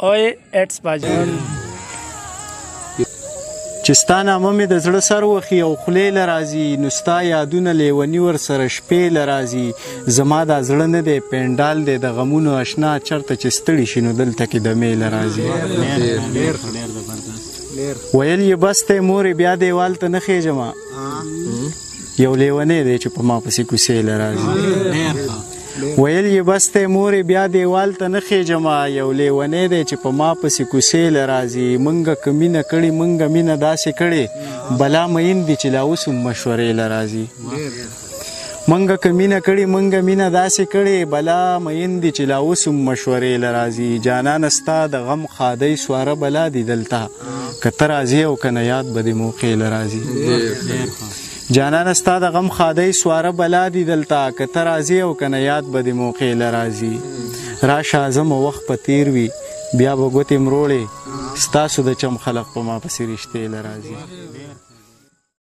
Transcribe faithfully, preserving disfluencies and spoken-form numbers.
اوی اټس باجوړ چې ستا نامه مې د زړه سر وخي او خولې له راځي نو ستا یادونه لیوني ورسره شپې له راځي زما دا زړه نه دی پینډال دی د غمونو اشنا چرته چې ستړي شي نو دلته کې دمې له راځي ویل یې بس دی مورې بیا دیوال ته نه خېژمه یو لیونی دی چې په ما پسې کوڅې له راځي ویل یې بس دی مورې بیا دیوال ته نه خېژمه یو لیونی دی چې په ما پسې کوڅې له راځي مونږه که مینه کړې مونږه مینه داسې کړې بلا مین دي چې لا اوس هم مشورې له راځي مونږه که مینه کړې مونږه مینه داسې کړې بلا مین دي چې لا اوس هم مشورې له راځي جانانه ستا د غم خادۍ سواره بلا دي دلته که ته راځې او که نه یاد به دې موقع له راځي جانانه ستا د غم خادۍ سواره بلا دي دلته که ته راځې او که نه یاد به دې موقع له راځي راشه زمه وخت په تیر وي بیا به ګوتې مروړې ستاسو د چم خلق په ما پسې رښتې له راځي